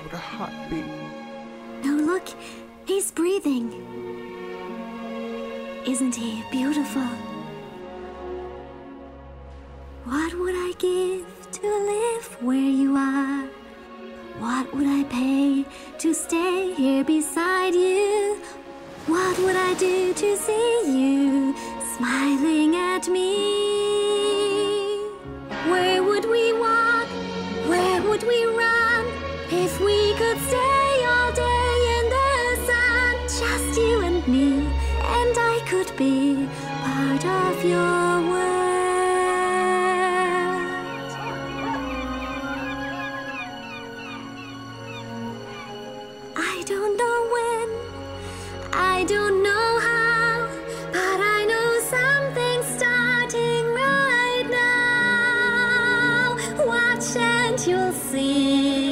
without a heartbeat. Oh, look, he's breathing. Isn't he beautiful? What would I give to live where you are? What would I pay to stay here beside you? What would I do to see you smiling at me? Where would we walk? Where would we run? If we could stay all day in the sun, just you and me, and I could be part of your world. I don't know when, I don't know how, but I know something's starting right now. Watch and you'll see.